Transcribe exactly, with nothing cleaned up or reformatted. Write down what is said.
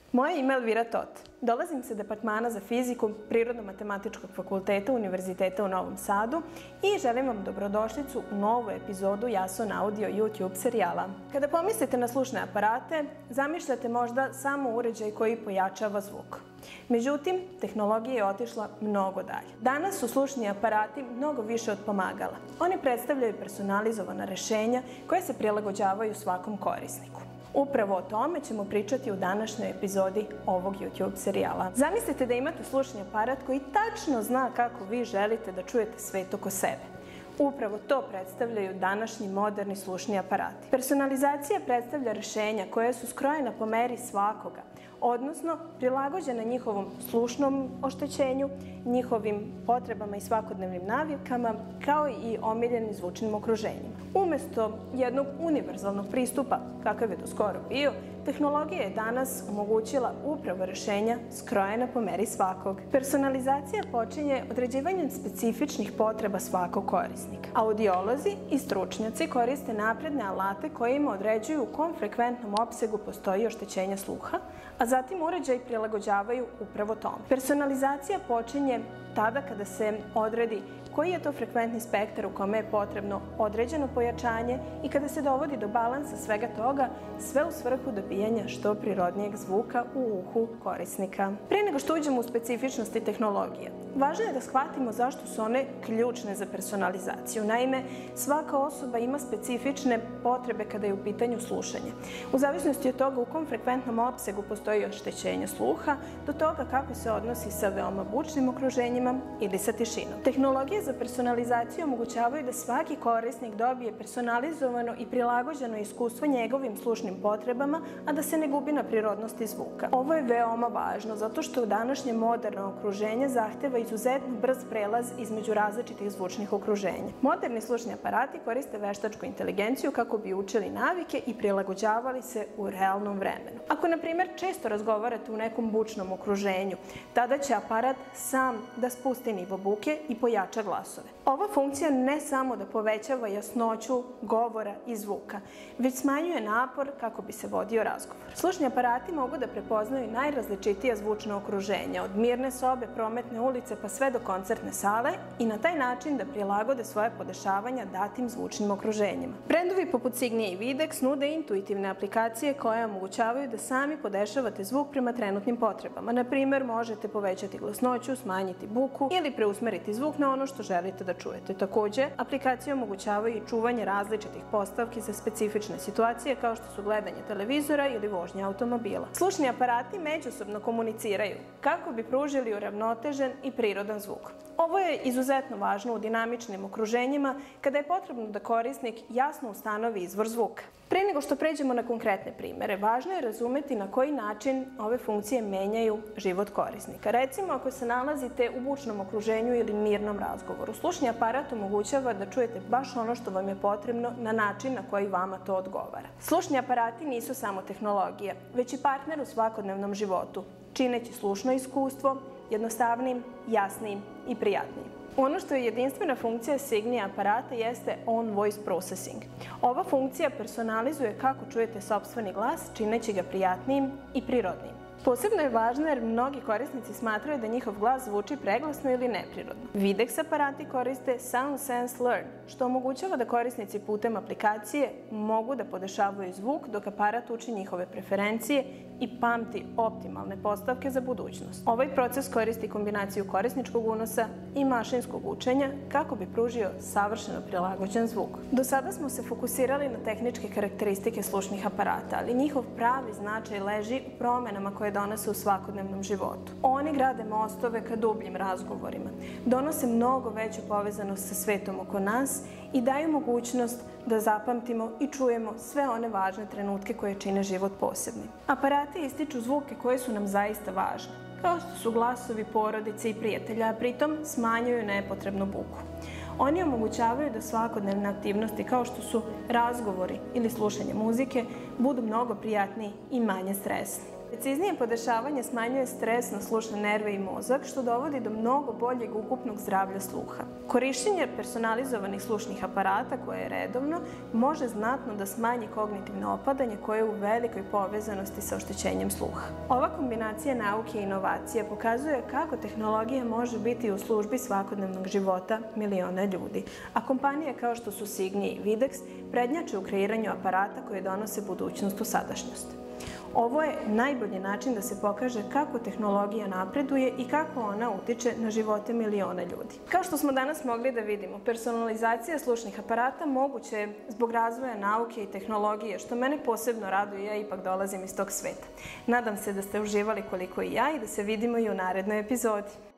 Moje ime je Elvira Tot. Dolazim sa Departmana za fiziku Prirodno-matematičkog fakulteta Univerziteta u Novom Sadu i želim vam dobrodošlicu u novu epizodu Jason Audio YouTube serijala. Kada pomislite na slušne aparate, zamišljate možda samo uređaj koji pojačava zvuk. Međutim, tehnologija je otišla mnogo dalje. Danas su slušni aparati mnogo više od pomagala. Oni predstavljaju personalizovana rešenja koje se prilagođavaju svakom korisniku. Upravo o tome ćemo pričati u današnjoj epizodi ovog YouTube serijala. Zamislite da imate slušni aparat koji tačno zna kako vi želite da čujete svet oko sebe. Upravo to predstavljaju današnji moderni slušni aparati. Personalizacija predstavlja rešenja koja su skrojena po meri svakoga, odnosno prilagođena njihovom slušnom oštećenju, njihovim potrebama i svakodnevnim navikama, kao i omiljenim zvučnim okruženjima. Umesto jednog univerzalnog pristupa, kakav je do skoro bio, tehnologija je danas omogućila upravo rešenja skrojena po meri svakog. Personalizacija počinje određivanjem specifičnih potreba svakog korisnika. Audiolozi i stručnjaci koriste napredne alate kojima određuju u kom frekventnom opsegu postoji oštećenje sluha, a zatim uređaj prilagođavaju upravo tome. Personalizacija počinje tada kada se odredi koji je to frekventni spektar u kome je potrebno određeno pojačanje i kada se dovodi do balansa svega toga, sve u svrhu dobijanja što prirodnijeg zvuka u uhu korisnika. Pre nego što uđemo u specifičnosti tehnologije, važno je da shvatimo zašto su one ključne za personalizaciju. Naime, svaka osoba ima specifične potrebe kada je u pitanju slušanje. U zavisnosti od toga u kom frekventnom opsegu postoji oštećenje sluha, do toga kako se odnosi sa veoma bučnim okruženjima ili sa tišinom. Tehnologije za personalizaciju omogućavaju da svaki korisnik dobije personalizovano i prilagođeno iskustvo njegovim slušnim potrebama, a da se ne gubi na prirodnosti zvuka. Ovo je veoma važno zato što današnje moderno okruženje zahteva izuzetno brz prelaz između različitih zvučnih okruženja. Moderni slušni aparati koriste veštačku inteligenciju kako bi učili navike i prilagođavali se u realnom vremenu. Ako, na primjer, često razgovarate u nekom bučnom okruženju, tada će aparat sam da spusti nivo buke i pojača glasove. Ova funkcija ne samo da povećava jasnoću govora i zvuka, već smanjuje napor kako bi se vodio razgovor. Slušni aparati mogu da prepoznaju najrazličitija zvučna okruženja, od mirne sobe, prometne ulice pa sve do koncertne sale i na taj način da prilagode svoje podešavanja datim zvučnim okruženjima. Brendovi poput Signia i Videx nude intuitivne aplikacije koje omogućavaju da sami podešavate zvuk prema trenutnim potrebama. Na primjer, možete povećati glasnoću, smanjiti buku ili preusmeriti zvuk na ono što želite da čujete. Takođe, aplikacije omogućavaju i čuvanje različitih postavki za specifične situacije kao što su gledanje televizora ili vožnja automobila. Slušni aparati međusobno komuniciraju kako bi pružili uravnotežen i prirodan zvuk. Ovo je izuzetno važno u dinamičnim okruženjima kada je potrebno da korisnik jasno ustanovi izvor zvuka. Pre nego što pređemo na konkretne primere, važno je razumeti na koji način ove funkcije menjaju život korisnika. Recimo, ako se nalazite u bučnom okruženju ili mirnom razgovoru, slušni aparat omogućava da čujete baš ono što vam je potrebno na način na koji vama to odgovara. Slušni aparati nisu samo tehnologija, već i partner u svakodnevnom životu, čineći slušno iskustvo jednostavnim, jasnim i prijatnim. Ono što je jedinstvena funkcija Signia aparata jeste On Voice Processing. Ova funkcija personalizuje kako čujete sopstveni glas, čineći ga prijatnijim i prirodnim. Posebno je važno jer mnogi korisnici smatraju da njihov glas zvuči preglasno ili neprirodno. Videx aparati koriste Sound Sense Learn, što omogućava da korisnici putem aplikacije mogu da podešavaju zvuk dok aparat uči njihove preferencije i pamti optimalne postavke za budućnost. Ovaj proces koristi kombinaciju korisničkog unosa i mašinskog učenja kako bi pružio savršeno prilagođen zvuk. Do sada smo se fokusirali na tehničke karakteristike slušnih aparata, ali njihov pravi značaj leži u promenama koje donose u svakodnevnom životu. Oni grade mostove ka dubljim razgovorima, donose mnogo veću povezanost sa svetom oko nas i daju mogućnost da zapamtimo i čujemo sve one važne trenutke koje čine život posebnim. Aparati ističu zvuke koje su nam zaista važne, kao što su glasovi porodice i prijatelja, a pritom smanjuju nepotrebnu buku. Oni omogućavaju da svakodnevne aktivnosti kao što su razgovori ili slušanje muzike budu mnogo prijatniji i manje stresni. Preciznije podešavanje smanjuje stres na slušne nerve i mozak, što dovodi do mnogo boljeg ukupnog zdravlja sluha. Korišćenje personalizovanih slušnih aparata, koje je redovno, može znatno da smanji kognitivno opadanje koje je u velikoj povezanosti sa oštećenjem sluha. Ova kombinacija nauke i inovacije pokazuje kako tehnologija može biti u službi svakodnevnog života miliona ljudi, a kompanije kao što su Signia i Videx prednjače u kreiranju aparata koje donose budućnost u sadašnjost. Ovo je najbolji način da se pokaže kako tehnologija napreduje i kako ona utiče na živote miliona ljudi. Kao što smo danas mogli da vidimo, personalizacija slušnih aparata moguće je zbog razvoja nauke i tehnologije, što mene posebno raduje, ja ipak dolazim iz tog sveta. Nadam se da ste uživali koliko i ja i da se vidimo i u narednoj epizodi.